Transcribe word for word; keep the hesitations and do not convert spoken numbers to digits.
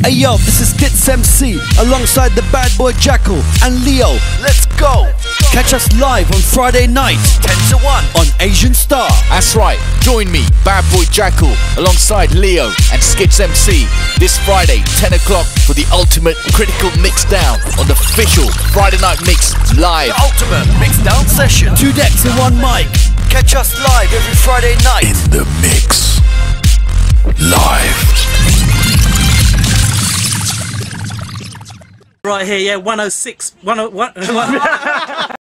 Hey yo, this is Skitz M C alongside the bad Boy Jackal and Leo. Let's go! Catch us live on Friday night, ten to one on Asian Star. That's right, join me, Bad Boy Jackal, alongside Leo and Skitz M C this Friday, ten o'clock for the ultimate critical mix down on the official Friday Night Mix live. The ultimate mix down session. Two decks and one mic. Catch us live every Friday night. In the mix. Live. Right here, yeah, one oh six, one oh one.